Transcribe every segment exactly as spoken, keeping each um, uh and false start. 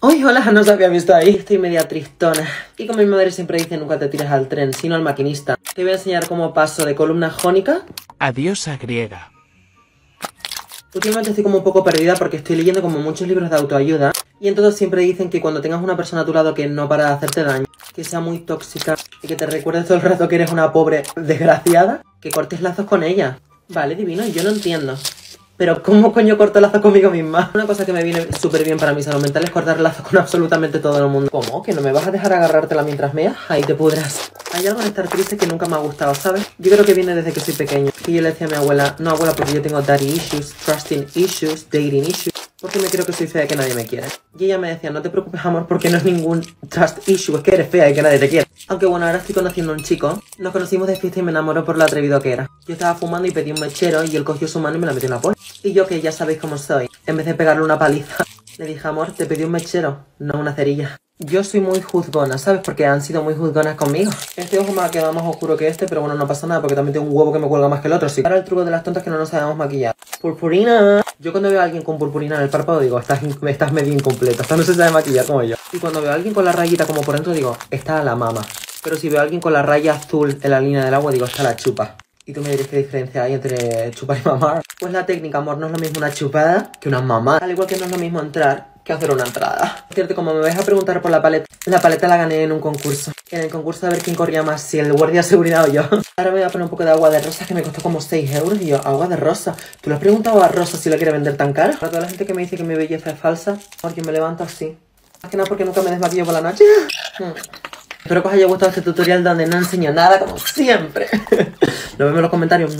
Uy, hola, no se había visto ahí. Estoy media tristona. Y como mi madre siempre dice, nunca te tires al tren, sino al maquinista. Te voy a enseñar cómo paso de columna jónica a diosa griega. Últimamente estoy como un poco perdida porque estoy leyendo como muchos libros de autoayuda. Y en todos siempre dicen que cuando tengas una persona a tu lado que no para de hacerte daño, que sea muy tóxica y que te recuerde todo el rato que eres una pobre desgraciada, que cortes lazos con ella. Vale, divino, yo no entiendo. Pero ¿cómo coño corto lazos conmigo misma? Una cosa que me viene súper bien para mi salud mental es cortar lazos con absolutamente todo el mundo. ¿Cómo? ¿Que no me vas a dejar agarrártela mientras meas? Ahí te pudras. Hay algo en estar triste que nunca me ha gustado, ¿sabes? Yo creo que viene desde que soy pequeño. Y yo le decía a mi abuela, no abuela, porque yo tengo daddy issues, trusting issues, dating issues, porque me creo que soy fea y que nadie me quiere. Y ella me decía, no te preocupes amor, porque no es ningún trust issue, es que eres fea y que nadie te quiere. Aunque bueno, ahora estoy conociendo a un chico. Nos conocimos de fiesta y me enamoró por lo atrevido que era. Yo estaba fumando y pedí un mechero y él cogió su mano y me la metió en la polla. Y yo, que ya sabéis cómo soy, en vez de pegarle una paliza, le dije, amor, te pedí un mechero, no una cerilla. Yo soy muy juzgona, ¿sabes? Porque han sido muy juzgonas conmigo. Este ojo me ha quedado más oscuro que este, pero bueno, no pasa nada porque también tengo un huevo que me cuelga más que el otro. Sí. Ahora el truco de las tontas que no nos sabemos maquillar. Purpurina. Yo cuando veo a alguien con purpurina en el párpado digo, estás, estás medio incompleta, esta no se sabe maquillar como yo. Y cuando veo a alguien con la rayita como por dentro digo, está a la mama. Pero si veo a alguien con la raya azul en la línea del agua digo, está la chupa. Y tú me dirías qué diferencia hay entre chupar y mamar. Pues la técnica, amor, no es lo mismo una chupada que una mamá. Al igual que no es lo mismo entrar que hacer una entrada. Es cierto, como me vais a preguntar por la paleta, la paleta la gané en un concurso. En el concurso de ver quién corría más, si el guardia de seguridad o yo. Ahora me voy a poner un poco de agua de rosa que me costó como seis euros. Y yo, agua de rosa. ¿Tú le has preguntado a Rosa si la quiere vender tan cara? Para toda la gente que me dice que mi belleza es falsa, porque me levanto así. Más que nada porque nunca me desmaquillo por la noche. Espero que os haya gustado este tutorial donde no enseño nada, como siempre. Nos vemos en los comentarios.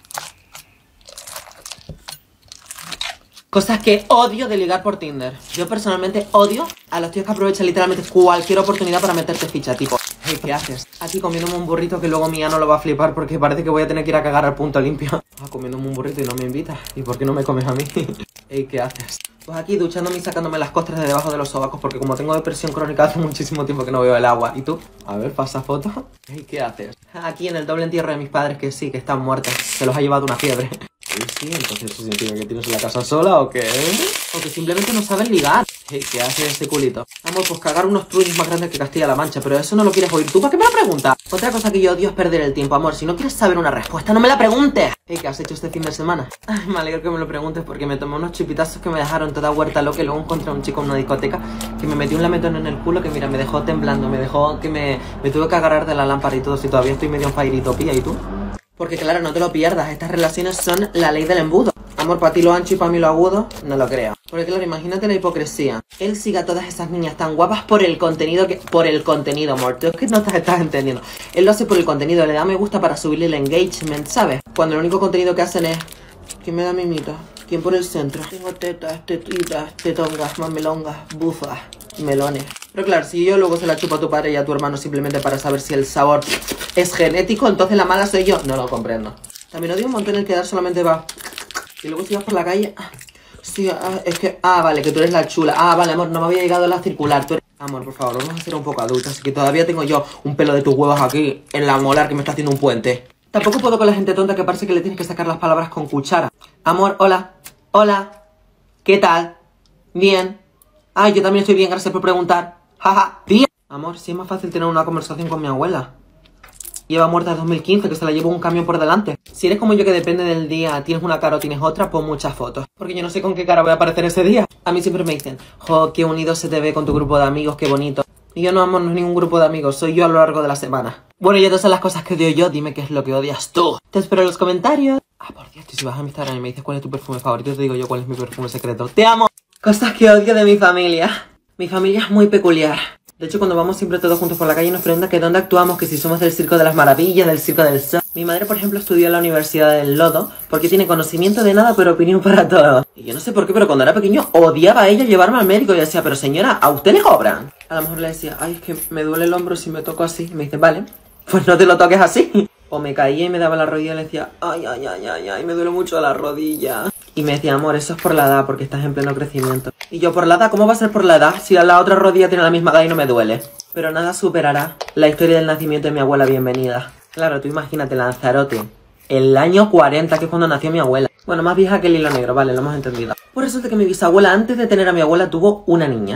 Cosas que odio de ligar por Tinder. Yo personalmente odio a los tíos que aprovechan literalmente cualquier oportunidad para meterte ficha. Tipo, hey, ¿qué haces? Aquí comiéndome un burrito que luego Mía no lo va a flipar porque parece que voy a tener que ir a cagar al punto limpio. Ah, comiéndome un burrito y no me invitas. ¿Y por qué no me comes a mí? Hey, ¿qué haces? Pues aquí duchándome y sacándome las costras de debajo de los sobacos porque como tengo depresión crónica hace muchísimo tiempo que no veo el agua. ¿Y tú? A ver, pasa foto. Hey, ¿qué haces? Aquí en el doble entierro de mis padres que sí, que están muertos. Se los ha llevado una fiebre. Sí, sí, entonces eso significa que tienes en la casa sola o qué. O que simplemente no saben ligar. Hey, ¿qué hace este culito? Amor, pues cagar unos truños más grandes que Castilla-La Mancha, pero eso no lo quieres oír tú. ¿Para qué me lo preguntas? Otra cosa que yo odio es perder el tiempo, amor. Si no quieres saber una respuesta, no me la preguntes. Hey, ¿qué has hecho este fin de semana? Ay, me alegro que me lo preguntes porque me tomé unos chipitazos que me dejaron toda huerta loca y luego encontré a un chico en una discoteca que me metió un lametón en el culo que mira, me dejó temblando, me dejó que me, me tuve que agarrar de la lámpara y todo. Si todavía estoy medio en fairitopía. ¿Y tú? Porque claro, no te lo pierdas, estas relaciones son la ley del embudo. Amor, para ti lo ancho y para mí lo agudo, no lo creo. Porque claro, imagínate la hipocresía. Él sigue a todas esas niñas tan guapas por el contenido que... Por el contenido, amor. Tú es que no te estás entendiendo. Él lo hace por el contenido, le da me gusta para subirle el engagement, ¿sabes? Cuando el único contenido que hacen es... ¿Quién me da mimita? ¿Quién por el centro? Tengo tetas, tetitas, tetongas, mamelongas, bufas, melones. Pero claro, si yo luego se la chupo a tu padre y a tu hermano simplemente para saber si el sabor es genético, entonces la mala soy yo. No lo comprendo. También odio un montón el quedar solamente va... Y luego si vas por la calle... Ah, sí, ah, es que... Ah, vale, que tú eres la chula. Ah, vale, amor, no me había llegado la circular. Tú eres... Amor, por favor, vamos a ser un poco adultos. Así que todavía tengo yo un pelo de tus huevos aquí en la molar que me está haciendo un puente. Tampoco puedo con la gente tonta que parece que le tienes que sacar las palabras con cuchara. Amor, hola. Hola. ¿Qué tal? Bien. Ay, yo también estoy bien, gracias por preguntar. Jaja. Bien. Amor, sí es más fácil tener una conversación con mi abuela. Lleva muerta desde dos mil quince, que se la llevó un camión por delante. Si eres como yo que depende del día, tienes una cara o tienes otra, pon muchas fotos. Porque yo no sé con qué cara voy a aparecer ese día. A mí siempre me dicen, jo, qué unido se te ve con tu grupo de amigos, qué bonito. Y yo no, amor, no es ningún grupo de amigos, soy yo a lo largo de la semana. Bueno, y estas son las cosas que odio yo, dime qué es lo que odias tú. Te espero en los comentarios. Ah, por Dios, si vas a mi Instagram y me dices cuál es tu perfume favorito, te digo yo cuál es mi perfume secreto. ¡Te amo! Cosas que odio de mi familia. Mi familia es muy peculiar. De hecho, cuando vamos siempre todos juntos por la calle nos preguntan que dónde actuamos, que si somos del Circo de las Maravillas, del Circo del Sol. Mi madre, por ejemplo, estudió en la Universidad del Lodo porque tiene conocimiento de nada pero opinión para todo. Y yo no sé por qué, pero cuando era pequeño odiaba a ella llevarme al médico y decía, pero señora, ¿a usted le cobran? A lo mejor le decía, ay, es que me duele el hombro si me toco así. Y me dice, vale, pues no te lo toques así. O me caía y me daba la rodilla y le decía, ay, ay, ay, ay, ay, me duele mucho la rodilla. Y me decía, amor, eso es por la edad, porque estás en pleno crecimiento. Y yo, ¿por la edad? ¿Cómo va a ser por la edad? Si la otra rodilla tiene la misma edad y no me duele. Pero nada superará la historia del nacimiento de mi abuela Bienvenida. Claro, tú imagínate, Lanzarote. El año cuarenta, que es cuando nació mi abuela. Bueno, más vieja que el hilo negro, vale, lo hemos entendido. Pues resulta que mi bisabuela, antes de tener a mi abuela, tuvo una niña.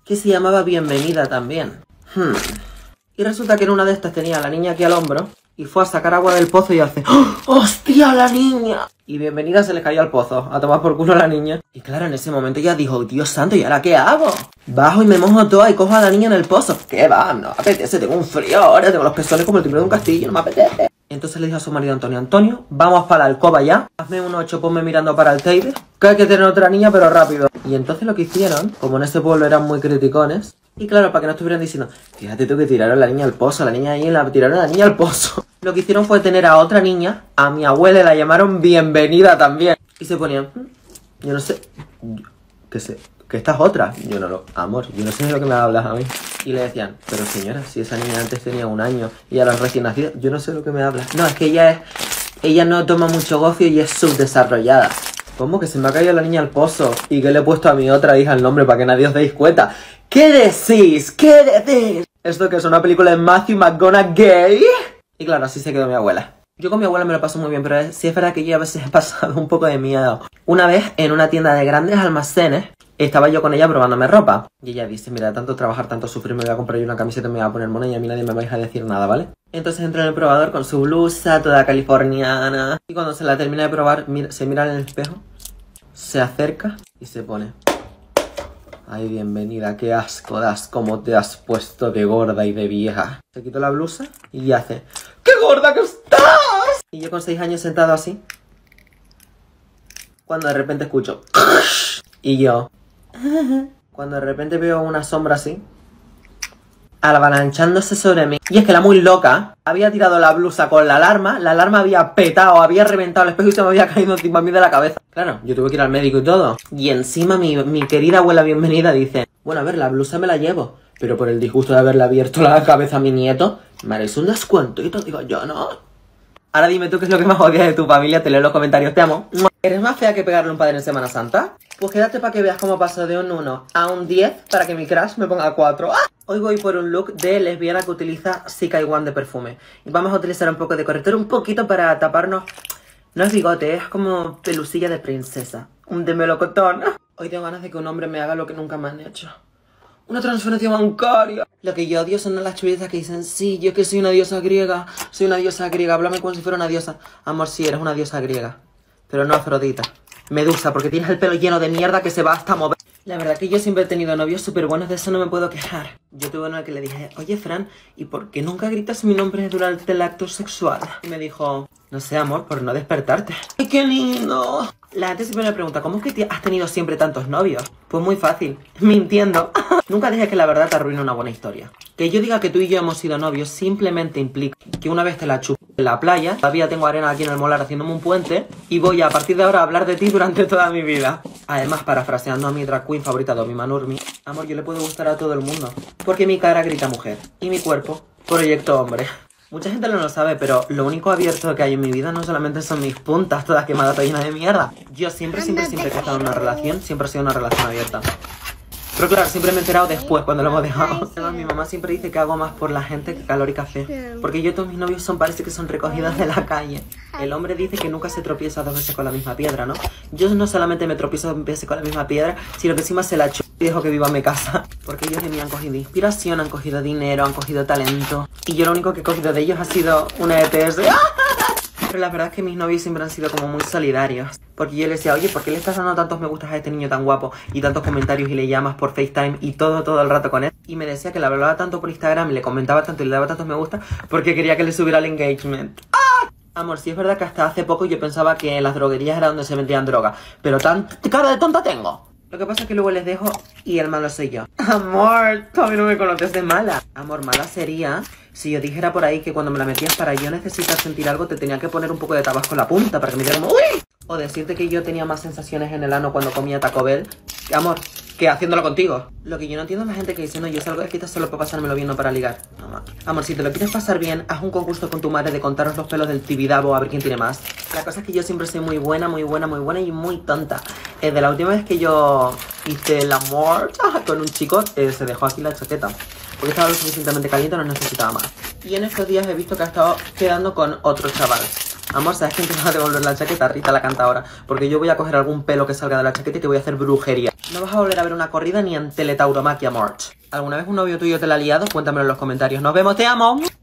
que se llamaba Bienvenida también. Hmm. Y resulta que en una de estas tenía a la niña aquí al hombro y fue a sacar agua del pozo y hace ¡oh, ¡hostia, la niña! Y Bienvenida se le cayó al pozo, a tomar por culo a la niña. Y claro, en ese momento ella dijo, Dios santo, ¿y ahora qué hago? Bajo y me mojo toda y cojo a la niña en el pozo. ¿Qué va? No me apetece, tengo un frío ahora, tengo los pezones como el timbre de un castillo, no me apetece. Entonces le dijo a su marido Antonio, Antonio, vamos para la alcoba ya, hazme un ocho, ponme mirando para el table, que hay que tener otra niña pero rápido. Y entonces lo que hicieron, como en ese pueblo eran muy criticones, y claro, para que no estuvieran diciendo, fíjate tú que tiraron a la niña al pozo, la niña ahí, la tiraron a la niña al pozo. Lo que hicieron fue tener a otra niña, a mi abuela, y la llamaron Bienvenida también. Y se ponían, yo no sé, yo, que sé, que esta es otra. Yo no lo, amor, yo no sé de lo que me hablas a mí. Y le decían, pero señora, si esa niña antes tenía un año y a la recién nacida, yo no sé de lo que me hablas. No, es que ella es, ella no toma mucho gofio y es subdesarrollada. ¿Cómo que se me ha caído la niña al pozo? ¿Y que le he puesto a mi otra hija el nombre para que nadie os deis cuenta? ¿Qué decís? ¿Qué decís? ¿Esto que es una película de Matthew McConaughey? Y claro, así se quedó mi abuela. Yo con mi abuela me lo paso muy bien, pero sí es verdad que yo a veces he pasado un poco de miedo. Una vez, en una tienda de grandes almacenes, estaba yo con ella probándome ropa. Y ella dice, mira, tanto trabajar, tanto sufrir, me voy a comprar yo una camiseta y me voy a poner mona y a mí nadie me vais a decir nada, ¿vale? Entonces entró en el probador con su blusa, toda californiana. Y cuando se la termina de probar, mira, se mira en el espejo, se acerca y se pone... Ay, Bienvenida, qué asco das, cómo te has puesto de gorda y de vieja. Se quitó la blusa y hace, ¡qué gorda que estás! Y yo con seis años sentado así, cuando de repente escucho, y yo, cuando de repente veo una sombra así, avalanchándose sobre mí. Y es que la muy loca había tirado la blusa con la alarma, la alarma había petado, había reventado el espejo y se me había caído encima a mí de la cabeza. Claro, yo tuve que ir al médico y todo. Y encima mi, mi querida abuela Bienvenida dice, bueno, a ver, la blusa me la llevo, pero por el disgusto de haberle abierto la cabeza a mi nieto, me haréis un descuentito. Digo, yo no. Ahora dime tú qué es lo que más odias de tu familia, te leo en los comentarios, te amo. ¿Eres más fea que pegarle un padre en Semana Santa? Pues quédate para que veas cómo paso de un uno a un diez para que mi crush me ponga cuatro. ¡Ah! Hoy voy por un look de lesbiana que utiliza Sika One de perfume. Y vamos a utilizar un poco de corrector, un poquito para taparnos. No es bigote, es como pelusilla de princesa. Un de melocotón. Hoy tengo ganas de que un hombre me haga lo que nunca me han hecho. Una transferencia bancaria. Lo que yo odio son las chuletas que dicen, sí, yo que soy una diosa griega, soy una diosa griega, háblame como si fuera una diosa. Amor, sí, eres una diosa griega, pero no Afrodita. Medusa, porque tienes el pelo lleno de mierda que se va hasta mover. La verdad que yo siempre he tenido novios súper buenos, de eso no me puedo quejar. Yo tuve uno que le dije, oye Fran, ¿y por qué nunca gritas mi nombre durante el acto sexual? Y me dijo, no sé amor, por no despertarte. ¡Ay, qué lindo! La gente siempre me pregunta, ¿cómo es que has tenido siempre tantos novios? Pues muy fácil, mintiendo. Nunca dejes que la verdad te arruine una buena historia. Que yo diga que tú y yo hemos sido novios simplemente implica que una vez te la chupé en la playa, todavía tengo arena aquí en el molar haciéndome un puente, y voy a, a partir de ahora a hablar de ti durante toda mi vida. Además, parafraseando a mi drag queen favorita, Domi Manurmi, amor, yo le puedo gustar a todo el mundo, porque mi cara grita mujer, y mi cuerpo, proyecto hombre. Mucha gente no lo sabe, pero lo único abierto que hay en mi vida no solamente son mis puntas todas quemadas, todas llenas de mierda. Yo siempre, siempre, siempre que he estado en una relación, siempre ha sido una relación abierta. Pero claro, siempre me he enterado después, cuando lo hemos dejado. Además, mi mamá siempre dice que hago más por la gente que calor y café. Porque yo todos mis novios son, parece que son recogidas de la calle. El hombre dice que nunca se tropieza dos veces con la misma piedra, ¿no? Yo no solamente me tropiezo dos veces con la misma piedra, sino que encima se la chupo y dejo que viva en mi casa. Porque ellos de mí han cogido inspiración, han cogido dinero, han cogido talento. Y yo lo único que he cogido de ellos ha sido una E T S. Pero la verdad es que mis novios siempre han sido como muy solidarios. Porque yo le decía, oye, ¿por qué le estás dando tantos me gustas a este niño tan guapo? Y tantos comentarios y le llamas por FaceTime y todo, todo el rato con él. Y me decía que le hablaba tanto por Instagram y le comentaba tanto y le daba tantos me gusta porque quería que le subiera el engagement. ¡Ah! Amor, sí es verdad que hasta hace poco yo pensaba que en las droguerías era donde se vendían drogas. Pero tan cara de tonta tengo. Lo que pasa es que luego les dejo y el malo soy yo. Amor, tú a mí no me conoces de mala. Amor, mala sería si yo dijera por ahí que cuando me la metías para yo necesitar sentir algo te tenía que poner un poco de tabasco en la punta para que me diera como ¡uy! O decirte que yo tenía más sensaciones en el ano cuando comía Taco Bell, que, amor, que haciéndolo contigo. Lo que yo no entiendo es la gente que dice, no, yo salgo de fiesta solo para pasármelo bien, no para ligar. No, amor. Amor, si te lo quieres pasar bien, haz un concurso con tu madre de contaros los pelos del tibidabo a ver quién tiene más. La cosa es que yo siempre soy muy buena, muy buena, muy buena y muy tonta. Eh, de la última vez que yo hice el amor con un chico, eh, se dejó aquí la chaqueta. Porque estaba lo suficientemente caliente, no necesitaba más. Y en estos días he visto que ha estado quedando con otro chaval. Amor, ¿sabes quién te va a devolver la chaqueta? Rita, la cantadora. Porque yo voy a coger algún pelo que salga de la chaqueta y te voy a hacer brujería. No vas a volver a ver una corrida ni en Teletauromaquia March. ¿Alguna vez un novio tuyo te la ha liado? Cuéntamelo en los comentarios. ¡Nos vemos! ¡Te amo!